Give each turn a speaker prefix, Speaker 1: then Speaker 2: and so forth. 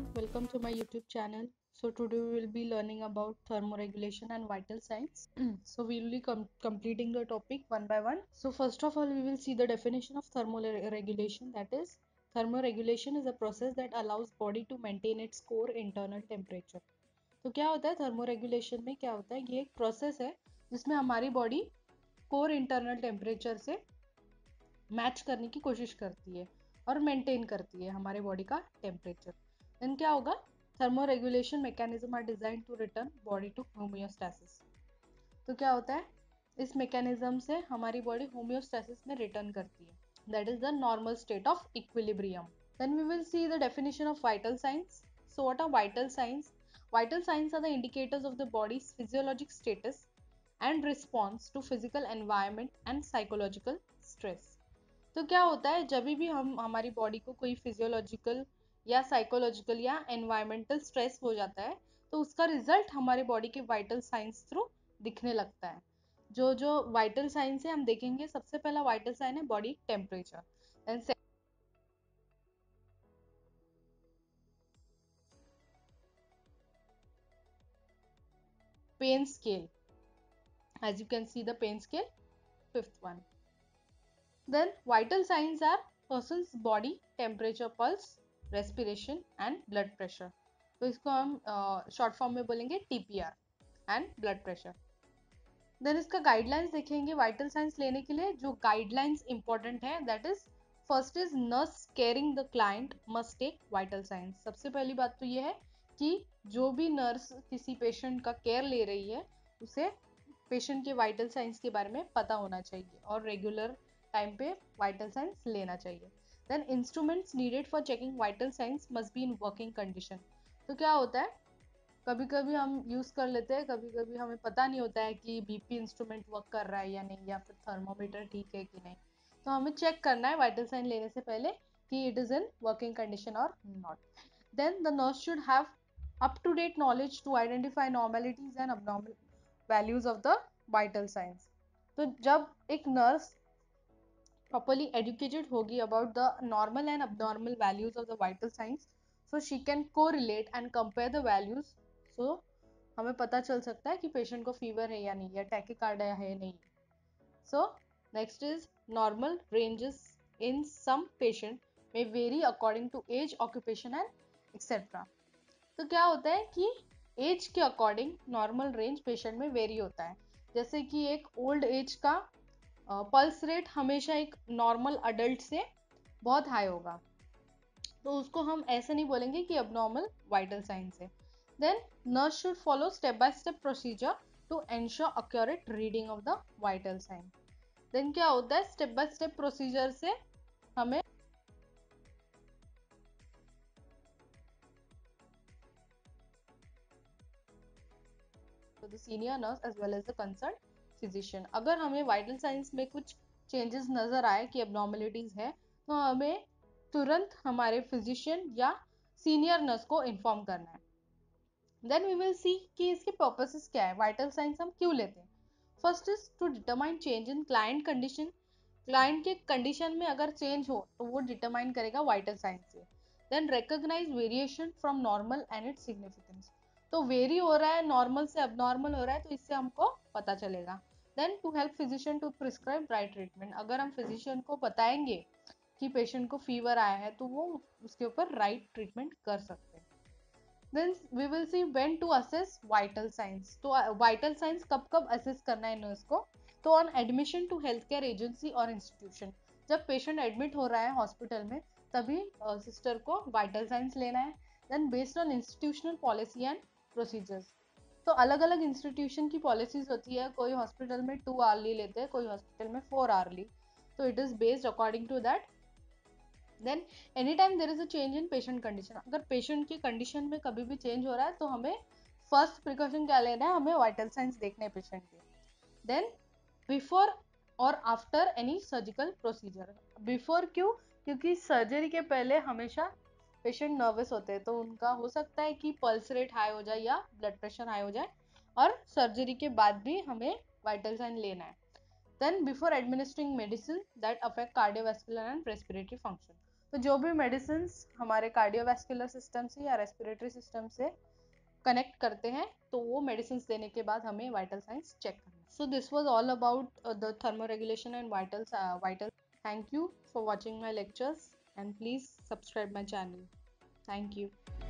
Speaker 1: welcome to my YouTube channel. So today we will be learning about thermoregulation and vital signs. So we will be completing the topic one by one. So first of all, we will see the definition of thermoregulation. That is, thermoregulation is a process that allows body to maintain its core internal temperature. तो क्या होता है thermoregulation में? क्या होता है, ये एक प्रोसेस है जिसमें हमारी बॉडी कोर इंटरनल टेम्परेचर से मैच करने की कोशिश करती है और मेंटेन करती है हमारे बॉडी का टेम्परेचर. देन क्या होगा? Thermoregulation mechanism are designed to return body to homeostasis. तो क्या होता है, इस मैकेनिज्म से हमारी बॉडी होम्योस्टैसिस में रिटर्न करती है. That is the normal state of equilibrium. Then we will see the definition of vital signs. So what are vital signs? Vital signs are the indicators of the body's physiologic status and response to physical environment and psychological stress. तो क्या होता है, जब भी हम हमारी body को कोई फिजियोलॉजिकल या साइकोलॉजिकल या एनवायरमेंटल स्ट्रेस हो जाता है, तो उसका रिजल्ट हमारे बॉडी के वाइटल साइंस थ्रू दिखने लगता है. जो जो वाइटल साइंस है हम देखेंगे. सबसे पहला वाइटल साइन है body temperature. And pain scale, as you can see the pain scale, fifth one. Then vital signs are person's body temperature, pulse, respiration and blood pressure. तो इसको हम शॉर्ट फॉर्म में बोलेंगे TPR and blood pressure. Then इसका guidelines देखेंगे. Vital signs लेने के लिए जो गाइडलाइंस इंपॉर्टेंट है, that is first is nurse caring the client must take vital signs. सबसे पहली बात तो ये है कि जो भी नर्स किसी पेशेंट का केयर ले रही है, उसे पेशेंट के वाइटल साइंस के बारे में पता होना चाहिए और रेगुलर टाइम पे वाइटल साइंस लेना चाहिए. Then instruments needed for checking vital signs must be in working condition. तो क्या होता है, कभी कभी हम यूज कर लेते हैं, कभी कभी हमें पता नहीं होता है कि बीपी इंस्ट्रूमेंट वर्क कर रहा है या नहीं, या फिर थर्मोमीटर ठीक है कि नहीं. तो हमें चेक करना है वाइटल साइन लेने से पहले कि it is in working condition और not. Then the nurse should have up to date knowledge to identify normalities and abnormal values of the vital signs. तो जब एक नर्स properly educated होगी about the normal and abnormal values of the vital signs, so she can correlate and compare the values. So हमें पता चल सकता है कि पेशेंट को फीवर है या नहीं, या टैकिकार्डिया है नहीं. So next is normal ranges in some patient may vary according to age, occupation and etc. तो क्या होता है कि एज के अकॉर्डिंग नॉर्मल रेंज पेशेंट में वेरी होता है. जैसे कि एक ओल्ड एज का पल्स रेट हमेशा एक नॉर्मल अडल्ट से बहुत हाई होगा, तो उसको हम ऐसे नहीं बोलेंगे कि अबनॉर्मल वाइटल साइंस है. Then nurse should follow step by step procedure to ensure accurate reading of the vital sign. Then क्या होता है, स्टेप बाय स्टेप प्रोसीजर से हमें the senior nurse as well as the concern physician. अगर हमें vital science में कुछ changes नजर आए कि एबनॉर्मलिटीज है, तो हमें तुरंत हमारे फिजिशियन या सीनियर नर्स को इन्फॉर्म करना है. देन वी विल सी कि इसके पर्पसेस क्या है, वाइटल साइंस हम क्यों लेते हैं. First is to determine change in client condition. Client के कंडीशन में अगर चेंज हो तो वो डिटरमाइन करेगा वाइटल साइंस से. Then recognise variation from normal and its significance. तो वेरी हो रहा है, नॉर्मल से अबनॉर्मल हो रहा है, तो इससे हमको पता चलेगा. Then to help physician to prescribe right treatment. अगर हम फिजिशियन को बताएंगे कि पेशेंट को फीवर आया है, तो वो उसके ऊपर राइट ट्रीटमेंट कर सकते हैं. Then we will see when to assess vital signs. तो वाइटल साइंस कब कब असेस करना है नर्स को? तो on admission to health care agency और इंस्टीट्यूशन. जब पेशेंट एडमिट हो रहा है हॉस्पिटल में, तभी सिस्टर को वाइटल साइंस लेना है. Then based on institutional policy and procedures. तो अलग अलग इंस्टीट्यूशन की पॉलिसीज होती है. कोई हॉस्पिटल में 2 आवर्ली लेते हैं, कोई हॉस्पिटल में 4 आवर्ली. तो it is based according to that. Then any time there is a change in patient condition. अगर पेशेंट की कंडीशन में कभी भी चेंज हो रहा है, तो हमें फर्स्ट प्रिकॉशन क्या लेना है, हमें वाइटल साइंस देखने हैं पेशेंट के. देन बिफोर और after any surgical procedure. Before क्यों? क्योंकि सर्जरी के पहले हमेशा पेशेंट नर्वस होते हैं, तो उनका हो सकता है कि पल्स रेट हाई हो जाए या ब्लड प्रेशर हाई हो जाए, और सर्जरी के बाद भी हमें वाइटल साइन लेना है. Then before administering medicine that affect cardiovascular and respiratory function. तो जो भी मेडिसिन हमारे कार्डियोवैस्कुलर सिस्टम से या रेस्पिरेटरी सिस्टम से कनेक्ट करते हैं तो वो मेडिसिन देने के बाद हमें वाइटल साइंस चेक करना। So this was all about the thermoregulation and vital. Thank you for watching my lectures and please subscribe my channel. Thank you.